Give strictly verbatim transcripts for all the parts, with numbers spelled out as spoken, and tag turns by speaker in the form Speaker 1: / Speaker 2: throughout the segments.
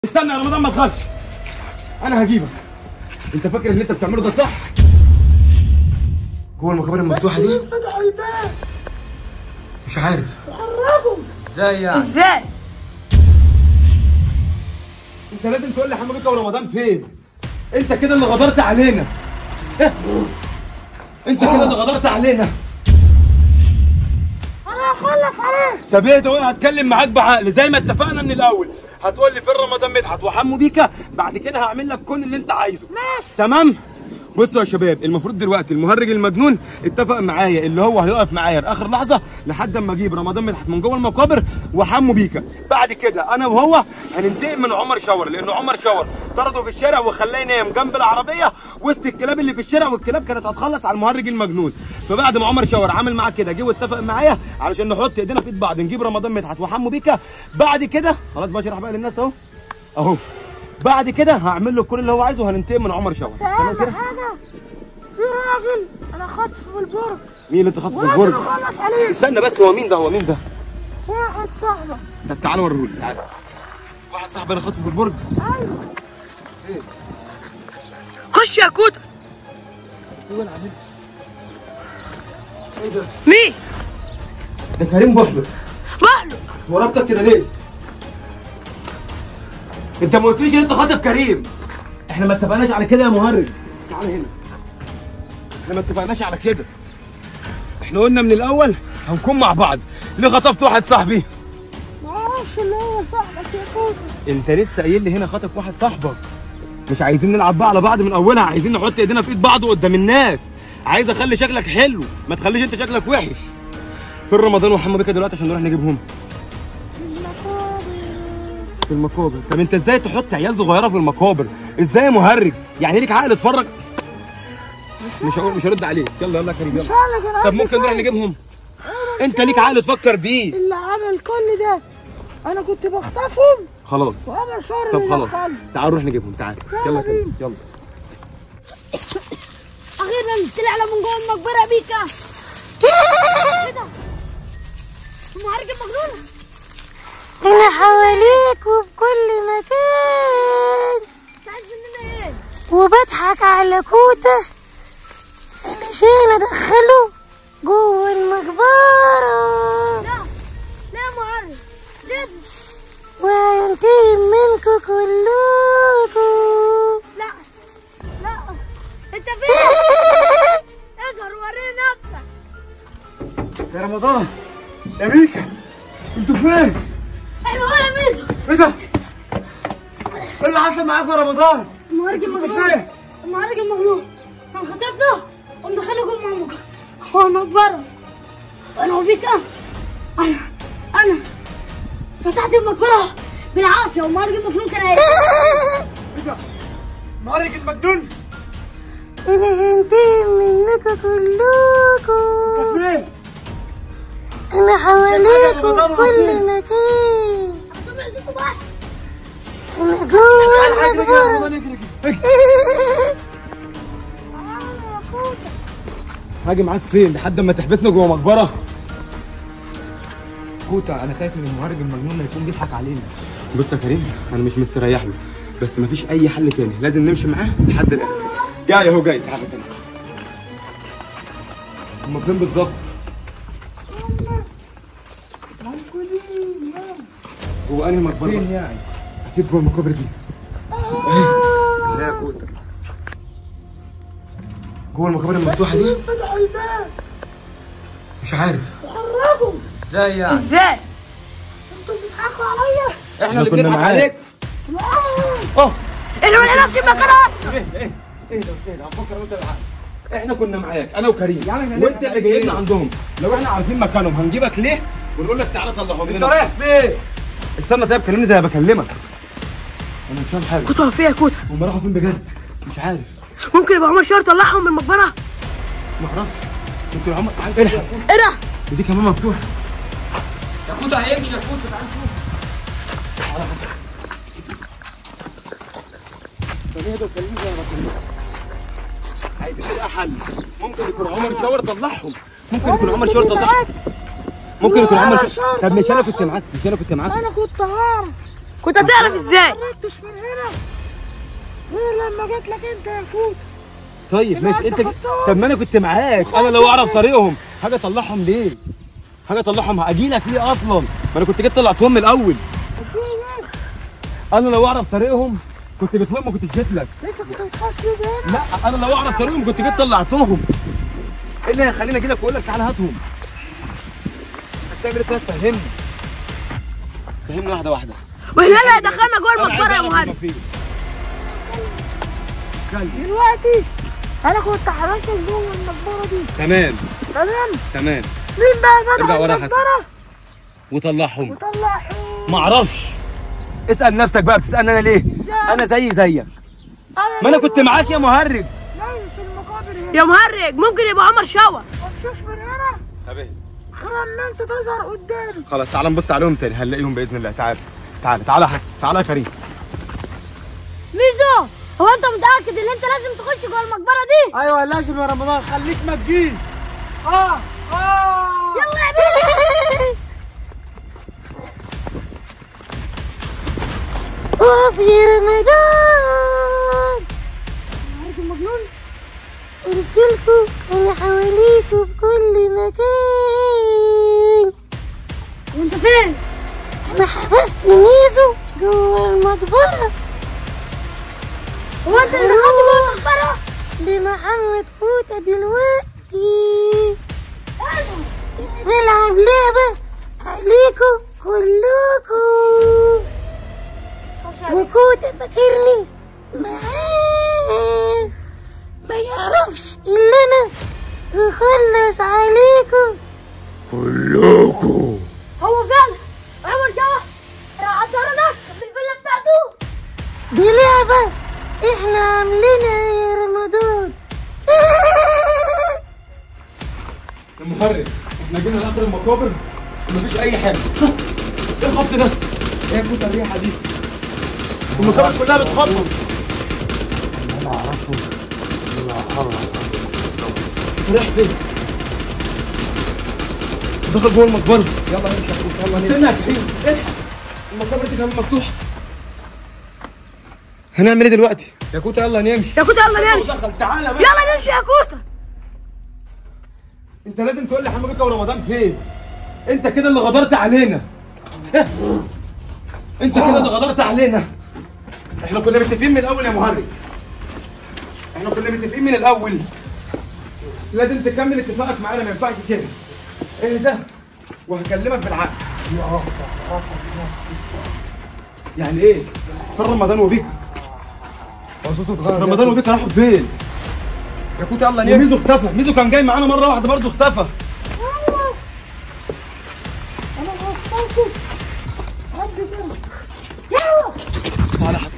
Speaker 1: استنى يا رمضان ما تخافش، انا هجيبك. انت فاكر اللي انت بتعمله ده صح؟ جوه المقابر المفتوحه دي
Speaker 2: فتح الباب
Speaker 1: مش عارف
Speaker 2: وخرجوا.
Speaker 3: ازاي يعني؟
Speaker 2: ازاي؟
Speaker 1: انت لازم تقول لي حمامك ورمضان فين؟ انت كده اللي غدرت علينا. إيه؟ انت كده اللي غدرت علينا.
Speaker 2: انا هخلص عليك.
Speaker 1: طب ايه ده؟ وانا هتكلم معاك بعقل زي ما اتفقنا من الاول. هتقول لي فين رمضان مدحت وحمو بيكا، بعد كده هعمل لك كل اللي انت عايزه.
Speaker 2: ماشي
Speaker 1: تمام؟ بصوا يا شباب، المفروض دلوقتي المهرج المجنون اتفق معايا اللي هو هيقف معايا لاخر لحظه لحد اما اجيب رمضان مدحت من جوه المقابر وحمو بيكا. بعد كده انا وهو هننتقم من عمر شاور، لان عمر شاور طرده في الشارع وخلاه ينام جنب العربيه وسط الكلاب اللي في الشارع، والكلاب كانت هتخلص على المهرج المجنون. فبعد ما عمر شاور عمل معاه كده، جه واتفق معايا علشان نحط ايدينا في ايد بعض نجيب رمضان مدحت وحمو بيكا. بعد كده خلاص بشرح بقى للناس اهو اهو. بعد كده هعمل له كل اللي هو عايزه وهننتقم من عمر شاور.
Speaker 2: تمام كده؟ حاجه في راجل انا خاطف في البرج.
Speaker 1: مين اللي انت خاطفه في البرج؟
Speaker 2: خلص عليه.
Speaker 1: استنى بس، هو مين ده؟ هو مين ده؟
Speaker 2: واحد صاحبك.
Speaker 1: طب تعالى وريهولي، تعالى. واحد صاحبي انا خاطفه في البرج.
Speaker 2: ايوه
Speaker 1: ايه؟
Speaker 2: خش يا كوتا.
Speaker 1: ايه انا عامل؟ ايه ده؟
Speaker 2: مين؟
Speaker 1: ده كريم بحبك.
Speaker 2: ماله؟
Speaker 1: هو رابطك كده ليه؟ انت ما قلتليش ان انت خاطف كريم. احنا ما اتفقناش على كده يا مهرج. تعالى هنا. احنا ما اتفقناش على كده. احنا قلنا من الاول هنكون مع بعض. ليه خطفت واحد صاحبي؟
Speaker 2: ما اعرفش اللي هو صاحبك يا كوتا.
Speaker 1: انت لسه قايل لي هنا خاطف واحد صاحبك. مش عايزين نلعب بقى على بعض من اولها، عايزين نحط ايدينا في ايد بعض قدام الناس. عايز اخلي شكلك حلو، ما تخليش انت شكلك وحش. فين رمضان وحمو بيكا دلوقتي عشان نروح نجيبهم؟ في المقابر. طب انت ازاي تحط عيال صغيره في المقابر؟ ازاي يا مهرج؟ يعني ليك عقل اتفرج؟ مش هقول مش هرد عليك. يلا يلا يا كريم يلا.
Speaker 2: مش هقولك انا.
Speaker 1: طب ممكن نروح نجيبهم؟ انت ليك عقل تفكر بيه.
Speaker 2: اللي عمل كل ده انا كنت بخطفهم
Speaker 1: خلاص.
Speaker 2: وعمل شر.
Speaker 1: طب خلاص تعال نروح نجيبهم. تعال يلا يا كريم يلا.
Speaker 2: اخيرا طلعنا من جوه المقبره بيكا. ايه ده؟ المهرج المجنونه. انا حواليك وبكل مكان. انت عايز مننا ايه؟ وبضحك على كوتا علشان ادخله جوه المقبره. لا لا يا مهرج لازم. وهنتقم منكم كلكم. لا لا انت فين؟ اظهر وريني نفسك.
Speaker 1: يا رمضان يا بيكا انتوا فين؟
Speaker 2: ايوه يا ميزو.
Speaker 1: ايه ده؟ ايه اللي حصل معاكم يا رمضان؟
Speaker 2: المهرج
Speaker 1: انتوا
Speaker 2: المجنون.
Speaker 1: فين؟
Speaker 2: المهرج المجنون كان خطفنا ومدخلنا جوه المعمقة جوه المقبرة. انا وبيكا انا انا فتحت المقبرة بالعافية والمهرج المجنون كان هيك.
Speaker 1: ايه ده؟ مهرج المجنون؟
Speaker 2: انا هنتقم منكم كلكم.
Speaker 1: انت فين؟
Speaker 2: انا حواليكم
Speaker 1: رمضان
Speaker 2: في كل
Speaker 1: وفين؟
Speaker 2: مكان. سامع صوته بس. انا جوه المقبرة.
Speaker 1: اجري اجري. هاجي معاك فين؟ لحد ما تحبسنا جوه مقبره؟
Speaker 3: كوتا انا خايف من المهرج المجنون اللي يكون بيضحك علينا.
Speaker 1: بص يا كريم، انا مش مستريح له، بس مفيش اي حل تاني، لازم نمشي معاه لحد الاخر. جاي اهو جاي. تعالى كده. هما فين بالظبط؟ جوه انهي مقبره؟
Speaker 3: فين يعني؟
Speaker 1: اكيد جوه المقابر دي. اهي يا كوتا. جوه المقابر المفتوحه دي
Speaker 2: فتح الباب
Speaker 1: مش عارف.
Speaker 2: وخرجوا.
Speaker 3: ازاي يعني؟
Speaker 2: ازاي؟ انتوا بتضحكوا عليا؟
Speaker 3: احنا اللي
Speaker 1: كنا
Speaker 3: بنضحك
Speaker 1: معاك.
Speaker 3: عليك.
Speaker 1: اه
Speaker 2: احنا ما نعرفش مكانها.
Speaker 1: ايه ايه ايه ده ايه ده هنفكر وانت معاك. احنا كنا معاك انا وكريم
Speaker 3: يعني احنا
Speaker 1: وانت
Speaker 3: نضحك
Speaker 1: اللي جايبنا
Speaker 3: ليه؟
Speaker 1: عندهم. لو احنا عارفين مكانهم هنجيبك ليه ونقول لك تعالى طلعهم لنا؟
Speaker 3: انت رايح فين؟
Speaker 1: استنى طيب كلمني زي ما بكلمك. انا مش فاهم حاجه.
Speaker 2: كوتا فيها كوتا.
Speaker 1: هم راحوا فين بجد؟ مش عارف.
Speaker 2: ممكن يبقى عمر شاور طلعهم من المقبره.
Speaker 1: ما اعرفش. انتوا عمر تعالى الحق.
Speaker 2: ايه ده؟
Speaker 1: ودي كمان مفتوحه.
Speaker 3: يا كوتا هيمشي يا كوتا تعال نشوف.
Speaker 1: طب اهدى وكلمني زي ما بكلمك. عايز كده حل. ممكن يكون عمر شاور طلعهم. ممكن يكون عمر شاور طلعهم. ممكن يكون عمر شاور. طب مش انا كنت معاك؟ مش انا كنت معاك؟
Speaker 2: انا كنت هعرف.
Speaker 4: كنت هتعرف ازاي؟
Speaker 5: ما خرجتش من هنا غير لما جيت لك انت يا كوت.
Speaker 1: طيب ماشي انت ج... طب ما انا كنت معاك، انا لو اعرف طريقهم حاجه اطلعهم ليه؟ حاجه اطلعهم اجي لك ليه اصلا؟ ما انا كنت جيت طلعتهم من الاول. انا لو اعرف طريقهم كنت جيت لهم، ما كنتش جيت لك.
Speaker 5: انت كنت بتخاف كده هنا؟
Speaker 1: لا انا لو اعرف طريقهم كنت جيت طلعتهم. ايه اللي هيخليني اجي لك واقول لك تعالى هاتهم؟ هتعمل ايه؟ فهمني فهمني واحده واحده.
Speaker 4: واحنا اللي هيدخلنا جوه المقبره يا مهند.
Speaker 5: دلوقتي انا كنت حراسك جوه المقبره دي.
Speaker 1: تمام
Speaker 5: تمام
Speaker 1: تمام.
Speaker 5: مين بقى فتح
Speaker 1: ارجع ورا يا حسن.
Speaker 5: المقبره
Speaker 1: وطلعهم.
Speaker 5: وطلعهم؟
Speaker 1: ما اعرفش. اسال نفسك بقى، بتسالني انا ليه؟ انا زي زيك. ما انا كنت معاك يا مهرج.
Speaker 5: نايم في المقابر هنا.
Speaker 4: يا مهرج ممكن يبقى عمر شوا.
Speaker 5: ما تمشيش من هنا
Speaker 1: تمام
Speaker 5: غير اما انت تظهر قدامي.
Speaker 1: خلاص تعالى نبص عليهم تاني، هنلاقيهم باذن الله. تعالى تعالى تعالى يا حسن، تعالى يا كريم.
Speaker 2: ميزو، هو انت متاكد ان انت لازم تخش جوه المقبره دي؟
Speaker 5: ايوه لازم يا رمضان، خليك مجين. اه اه
Speaker 2: يلا يا بيه.
Speaker 5: اقف يا رمضان.
Speaker 2: عارف المجنون؟
Speaker 5: قلتلكوا انا حواليكوا بكل مكان.
Speaker 2: وانت فين؟
Speaker 5: انا حبست ميزو جوه المقبره.
Speaker 2: هو انت اللي دخلت جوه المقبره؟
Speaker 5: لمحمد كوتا دلوقتي انا بلعب لعبه عليكوا كلكوا، وكوتا فاكرني معاه ما يعرفش اللي انا اخلص عليكوا كلكوا.
Speaker 2: هو فعلا عمر شوا راح طردك في الفيلا بتاعته.
Speaker 5: دي لعبه احنا عاملينها يا رمضان.
Speaker 1: يا مهرج احنا جينا لاخر المقابر ومفيش اي حاجه. ايه الخط ده؟ ايه يا كوتا الريحه دي؟ المقابر كلها بتخبط. انا اعرفه انا هخلص. انت رايح فين؟ دخل جوه المقبره.
Speaker 3: يلا نمشي يا كوتا، يلا نمشي.
Speaker 1: استنى يا كريم، الحق المقابر دي كمان مفتوحه. هنعمل ايه دلوقتي؟
Speaker 3: يا كوتا يلا نمشي.
Speaker 4: يا كوتا يلا نمشي.
Speaker 1: دخل تعالى بقى.
Speaker 4: يلا نمشي يا كوتا.
Speaker 1: انت لازم تقول لي حماك ورمضان فين؟ انت كده اللي غدرت علينا. انت كده اللي غدرت علينا. احنا كنا متفقين من الاول يا مهرج. احنا كنا متفقين من الاول. لازم تكمل اتفاقك معانا، ما ينفعش كده. ايه ده؟ وهكلمك بالعقل. يعني ايه؟ فين رمضان وبيكا؟
Speaker 3: هو صوته اتغير.
Speaker 1: رمضان وبيكا راحوا فين؟
Speaker 3: يا كوتا يلا نمشي.
Speaker 1: وميزو اختفى، ميزو كان جاي معانا مره واحده برضه اختفى.
Speaker 5: انا وصلته قد كده. يلا
Speaker 1: تعالى يا حسن.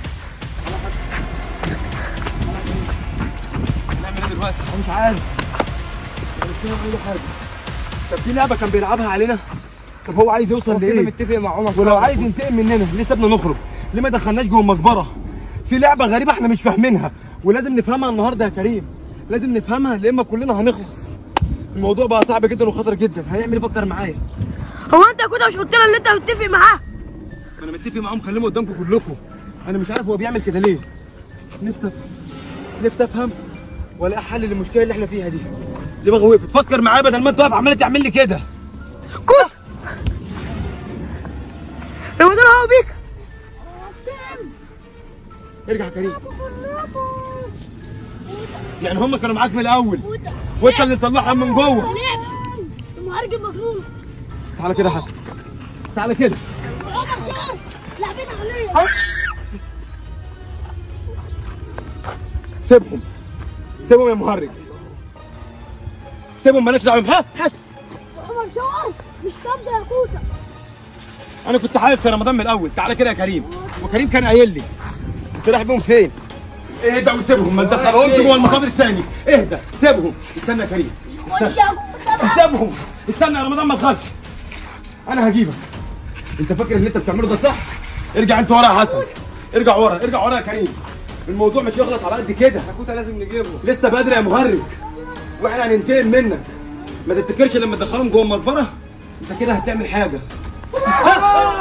Speaker 1: هنعمل ايه دلوقتي؟
Speaker 3: انا مش عارف.
Speaker 1: مش فاهم اي حاجه. طب دي لعبه كان بيلعبها علينا؟ طب هو عايز يوصل
Speaker 3: هو كده
Speaker 1: لايه؟
Speaker 3: متفق مع عمر.
Speaker 1: ولو عايز ينتقم مننا ليه سابنا نخرج؟ ليه ما دخلناش جوه المقبره؟ في لعبه غريبه احنا مش فاهمينها ولازم نفهمها النهارده يا كريم. لازم نفهمها يا اما كلنا هنخلص. الموضوع بقى صعب جدا وخطر جدا. هيعمل ايه؟ فكر معايا.
Speaker 4: هو انت يا كوتا مش قلت لنا ان انت متفق معاه؟
Speaker 1: انا متفق معاهم، كلمه قدامكم كلكم. انا مش عارف هو بيعمل كده ليه. نفسي افهم نفسي افهم ولا حل للمشكله اللي احنا فيها دي. دماغي وقفت. فكر معايا بدل ما انت واقف عمال تعمل لي كده.
Speaker 4: كوتا رمضان هو بيك.
Speaker 1: ارجع يا كريم. يعني هم كانوا معاك من الاول وانت اللي مطلعهم من جوه.
Speaker 2: لعبه المهرج المجنون.
Speaker 1: تعالى كده يا حسن، تعالى كده.
Speaker 2: عمر شوا لعبتها عليا.
Speaker 1: سيبهم سيبهم يا مهرج، سيبهم مالكش دعوه بيهم. ها حسن،
Speaker 2: عمر شوا مش كامله يا كوتا.
Speaker 1: انا كنت عارف يا رمضان من الاول. تعالى كده يا كريم. وكريم كان قايل لي انت رايح بيهم فين؟ اهدى وسيبهم، ما تدخلهمش جوه المقابر الثاني. اهدى سيبهم. استنى يا كريم،
Speaker 2: خش يا كوتا.
Speaker 1: سيبهم. استنى يا رمضان ما تخافش، انا هجيبك. انت فاكر اللي انت بتعمله ده صح؟ ارجع انت ورا يا حسن. ارجع ورا، ارجع ورا يا كريم. الموضوع مش يخلص على قد كده.
Speaker 3: يا كوتا لازم نجيبه.
Speaker 1: لسه بدري يا مهرج واحنا هننتقم منك. ما تفتكرش لما تدخلهم جوه المقبره انت كده هتعمل حاجه.